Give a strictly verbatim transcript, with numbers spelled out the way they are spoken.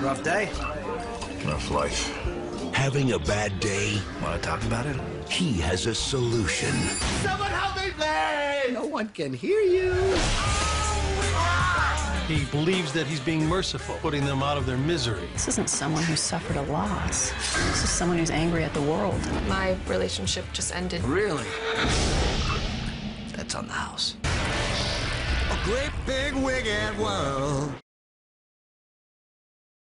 Rough day? Rough life. Having a bad day? Want to talk about it? He has a solution. Someone help me, please! No one can hear you. He believes that he's being merciful, putting them out of their misery. This isn't someone who suffered a loss. This is someone who's angry at the world. My relationship just ended. Really? That's on the house. A great big wicked world.